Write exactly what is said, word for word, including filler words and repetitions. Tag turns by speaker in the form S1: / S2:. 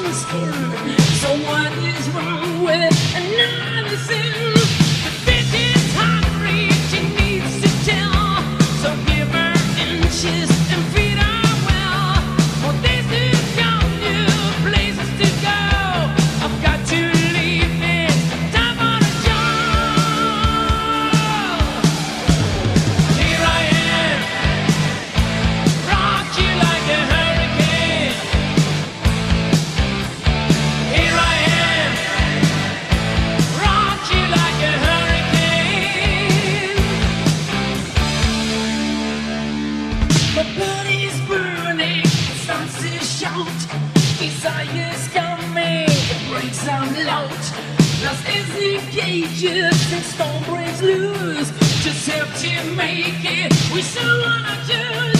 S1: the skin. So what is wrong with another sin? The bitch is hungry, she needs to tell. So give her inches and feed her well. For this is your new places to go. I've got to leave this time on a job. Here I am, rock you like a hurricane. Here I am, rock you like a hurricane. My body's burning, the sun is short. Desire's coming, it breaks out loud. Lost is the cages, and storm breaks loose. Just have to make it, we still wanna choose.